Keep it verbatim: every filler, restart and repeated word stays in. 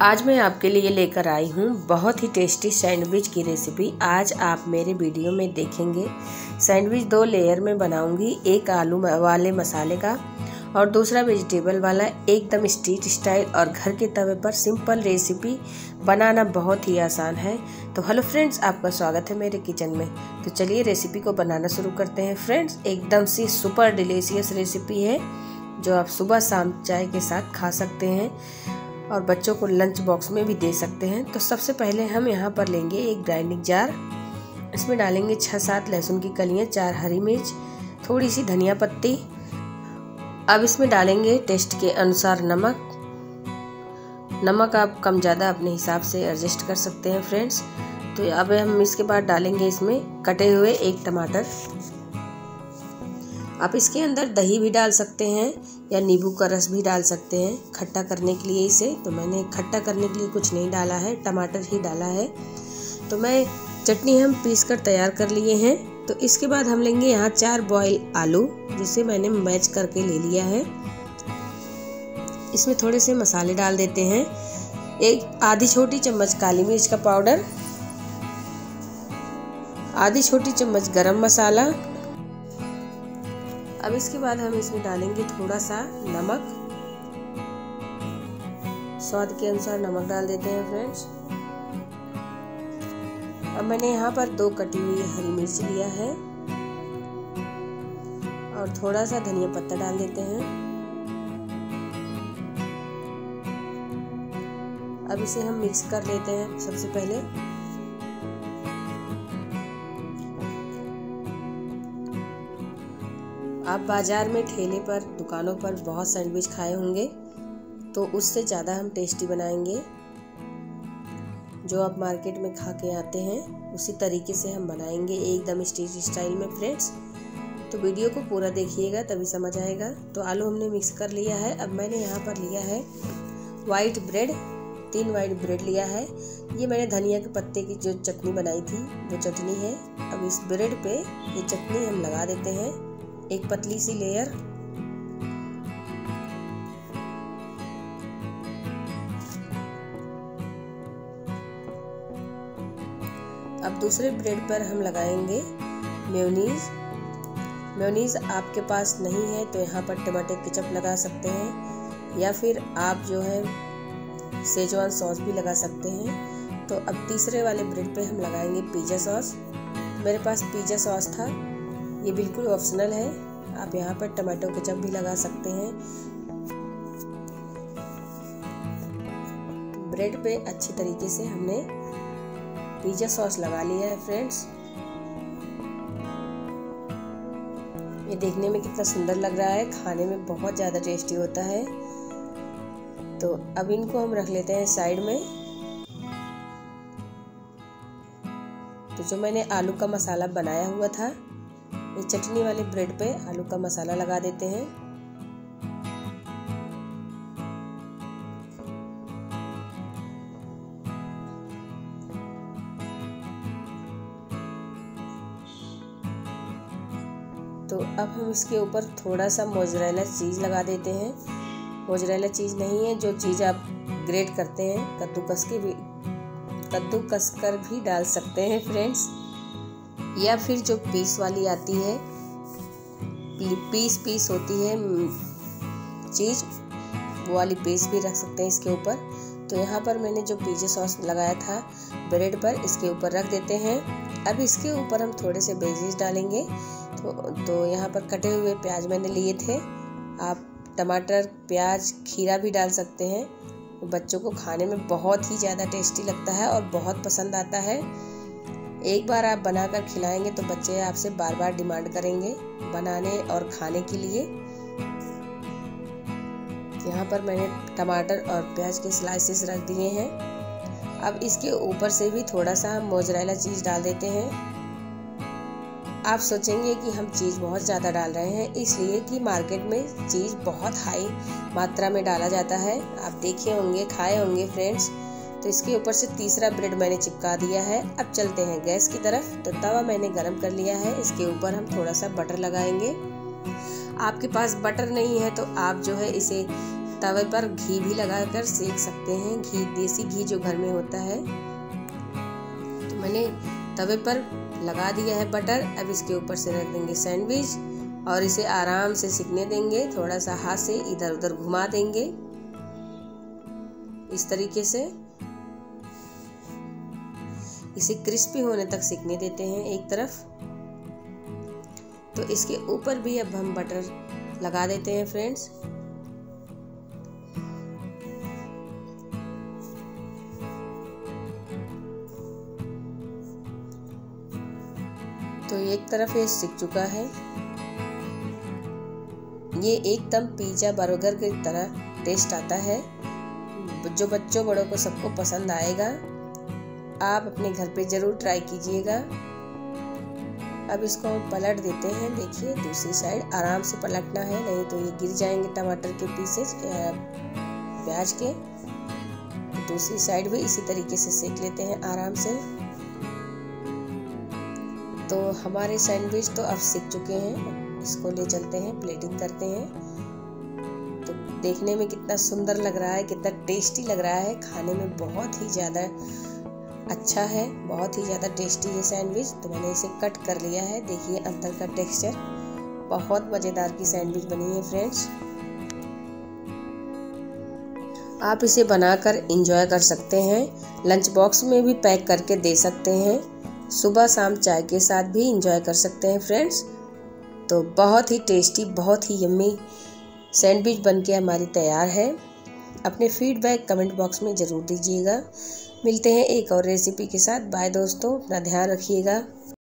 आज मैं आपके लिए लेकर आई हूँ बहुत ही टेस्टी सैंडविच की रेसिपी। आज आप मेरे वीडियो में देखेंगे। सैंडविच दो लेयर में बनाऊंगी, एक आलू वाले मसाले का और दूसरा वेजिटेबल वाला, एकदम स्ट्रीट स्टाइल और घर के तवे पर सिंपल रेसिपी। बनाना बहुत ही आसान है। तो हेलो फ्रेंड्स, आपका स्वागत है मेरे किचन में। तो चलिए रेसिपी को बनाना शुरू करते हैं। फ्रेंड्स, एकदम सी सुपर डिलीशियस रेसिपी है जो आप सुबह शाम चाय के साथ खा सकते हैं और बच्चों को लंच बॉक्स में भी दे सकते हैं। तो सबसे पहले हम यहाँ पर लेंगे एक ग्राइंडिंग जार। इसमें डालेंगे छः सात लहसुन की कलियाँ, चार हरी मिर्च, थोड़ी सी धनिया पत्ती। अब इसमें डालेंगे टेस्ट के अनुसार नमक। नमक आप कम ज़्यादा अपने हिसाब से एडजस्ट कर सकते हैं फ्रेंड्स। तो अब हम इसके बाद डालेंगे इसमें कटे हुए एक टमाटर। आप इसके अंदर दही भी डाल सकते हैं या नींबू का रस भी डाल सकते हैं खट्टा करने के लिए इसे। तो मैंने खट्टा करने के लिए कुछ नहीं डाला है, टमाटर ही डाला है। तो मैं चटनी हम पीस कर तैयार कर लिए हैं। तो इसके बाद हम लेंगे यहाँ चार बॉयल आलू, जिसे मैंने मैच करके ले लिया है। इसमें थोड़े से मसाले डाल देते हैं। एक आधी छोटी चम्मच काली मिर्च का पाउडर, आधी छोटी चम्मच गरम मसाला। अब इसके बाद हम इसमें डालेंगे थोड़ा सा नमक, स्वाद के अनुसार नमक डाल देते हैं फ्रेंड्स। अब मैंने यहाँ पर दो कटी हुई हरी मिर्च लिया है और थोड़ा सा धनिया पत्ता डाल देते हैं। अब इसे हम मिक्स कर लेते हैं। सबसे पहले आप बाजार में ठेले पर, दुकानों पर बहुत सैंडविच खाए होंगे, तो उससे ज़्यादा हम टेस्टी बनाएंगे। जो आप मार्केट में खा के आते हैं उसी तरीके से हम बनाएंगे, एकदम स्ट्रीट स्टाइल में फ्रेंड्स। तो वीडियो को पूरा देखिएगा तभी समझ आएगा। तो आलू हमने मिक्स कर लिया है। अब मैंने यहाँ पर लिया है वाइट ब्रेड, तीन वाइट ब्रेड लिया है। ये मैंने धनिया के पत्ते की जो चटनी बनाई थी वो चटनी है। अब इस ब्रेड पे ये चटनी हम लगा देते हैं, एक पतली सी लेयर। अब दूसरे ब्रेड पर हम लगाएंगे मेयोनीज। मेयोनीज आपके पास नहीं है तो यहाँ पर टमाटर केचप लगा सकते हैं या फिर आप जो है सेजवान सॉस भी लगा सकते हैं। तो अब तीसरे वाले ब्रेड पे हम लगाएंगे पिज़्ज़ा सॉस। मेरे पास पिज़्ज़ा सॉस था, ये बिल्कुल ऑप्शनल है, आप यहाँ पर टमाटो केचप भी लगा सकते हैं। ब्रेड पे अच्छी तरीके से हमने पिज़्ज़ा सॉस लगा लिया है फ्रेंड्स। ये देखने में कितना सुंदर लग रहा है, खाने में बहुत ज़्यादा टेस्टी होता है। तो अब इनको हम रख लेते हैं साइड में। तो जो मैंने आलू का मसाला बनाया हुआ था, ये चटनी वाले ब्रेड पे आलू का मसाला लगा देते हैं। तो अब हम इसके ऊपर थोड़ा सा मोज़रेला चीज़ लगा देते हैं। मोज़रेला चीज़ नहीं है, जो चीज़ आप ग्रेट करते हैं, कद्दूकस के भी कद्दूकस कर भी डाल सकते हैं फ्रेंड्स, या फिर जो पीस वाली आती है, पीस पीस होती है चीज़, वो वाली पीस भी रख सकते हैं इसके ऊपर। तो यहाँ पर मैंने जो पिज़्ज़ा सॉस लगाया था ब्रेड पर, इसके ऊपर रख देते हैं। अब इसके ऊपर हम थोड़े से वेजीज डालेंगे। तो, तो यहाँ पर कटे हुए प्याज मैंने लिए थे। आप टमाटर, प्याज, खीरा भी डाल सकते हैं। तो बच्चों को खाने में बहुत ही ज़्यादा टेस्टी लगता है और बहुत पसंद आता है। एक बार आप बनाकर खिलाएंगे तो बच्चे आपसे बार बार डिमांड करेंगे बनाने और खाने के लिए। यहाँ पर मैंने टमाटर और प्याज के स्लाइसेस रख दिए हैं। अब इसके ऊपर से भी थोड़ा सा हम मोज़रेला चीज़ डाल देते हैं। आप सोचेंगे कि हम चीज़ बहुत ज़्यादा डाल रहे हैं, इसलिए कि मार्केट में चीज़ बहुत हाई मात्रा में डाला जाता है। आप देखे होंगे, खाए होंगे फ्रेंड्स। तो इसके ऊपर से तीसरा ब्रेड मैंने चिपका दिया है। अब चलते हैं गैस की तरफ। तो तवा मैंने गरम कर लिया है, इसके ऊपर हम थोड़ा सा बटर लगाएंगे। आपके पास बटर नहीं है तो आप जो है इसे तवे पर घी भी लगाकर सेक सकते हैं। घी, देसी घी जो घर में होता है। तो मैंने तवे पर लगा दिया है बटर। अब इसके ऊपर से रख देंगे सैंडविच और इसे आराम से सिकने देंगे। थोड़ा सा हाथ से इधर उधर घुमा देंगे इस तरीके से। इसे क्रिस्पी होने तक सिकने देते हैं एक तरफ। तो इसके ऊपर भी अब हम बटर लगा देते हैं फ्रेंड्स। तो एक तरफ ये सिक चुका है। ये एकदम पिज्जा बर्गर की तरह टेस्ट आता है, जो बच्चों बड़ों को सबको पसंद आएगा। आप अपने घर पे जरूर ट्राई कीजिएगा। अब इसको हम पलट देते हैं। देखिए दूसरी साइड आराम से पलटना है, नहीं तो ये गिर जाएंगे टमाटर के पीसेज प्याज के। दूसरी साइड भी इसी तरीके से सेक लेते हैं आराम से। तो हमारे सैंडविच तो अब सिक चुके हैं। इसको ले चलते हैं, प्लेटिंग करते हैं। तो देखने में कितना सुंदर लग रहा है, कितना टेस्टी लग रहा है। खाने में बहुत ही ज़्यादा अच्छा है, बहुत ही ज़्यादा टेस्टी है सैंडविच। तो मैंने इसे कट कर लिया है। देखिए अंदर का टेक्सचर, बहुत मज़ेदार की सैंडविच बनी है फ्रेंड्स। आप इसे बनाकर एंजॉय कर सकते हैं। लंच बॉक्स में भी पैक करके दे सकते हैं। सुबह शाम चाय के साथ भी एंजॉय कर सकते हैं फ्रेंड्स। तो बहुत ही टेस्टी, बहुत ही यम्मी सैंडविच बनके हमारी तैयार है। अपने फीडबैक कमेंट बॉक्स में ज़रूर दीजिएगा। मिलते हैं एक और रेसिपी के साथ। बाय दोस्तों, अपना ध्यान रखिएगा।